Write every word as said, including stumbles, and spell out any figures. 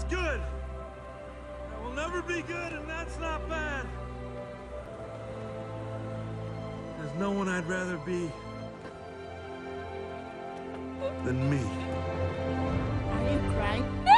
That's good. That will never be good, and that's not bad. There's no one I'd rather be than me. Are you crying?